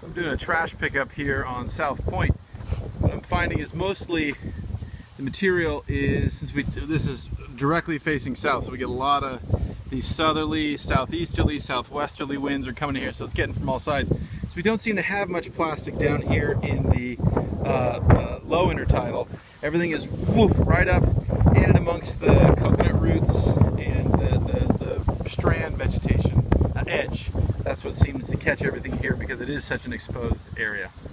So I'm doing a trash pickup here on South Point. What I'm finding is mostly the material is, since this is directly facing south, so we get a lot of these southerly, southeasterly, southwesterly winds are coming in here, so it's getting from all sides. So we don't seem to have much plastic down here in the low intertidal. Everything is woof, right up in and amongst the coconut roots and the strand vegetation edge. That's what seems to catch everything here because it is such an exposed area.